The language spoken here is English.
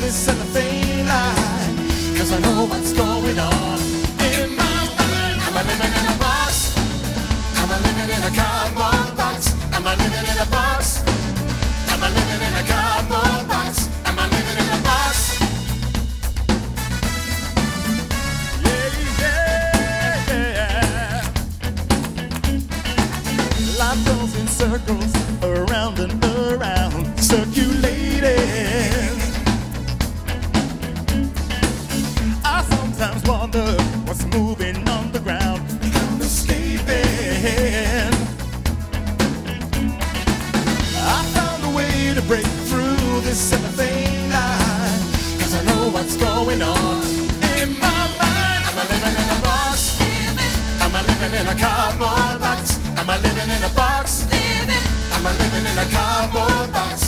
this cellophane line, 'cause I know what's going on in my mind. Am I living in a box? Am I living in a cardboard box? Am I living in a box? Am I living in a cardboard box? Am I living in a box? Yeah, yeah, yeah. Life goes in circles, around and around, circulating. I sometimes wonder what's moving on the ground. I'm escaping. I found a way to break through this cellophane line, 'cause I know what's going on in my mind. Am I living in a box? Am I living in a cardboard box? Am I living in a box? Am I living in a cardboard box?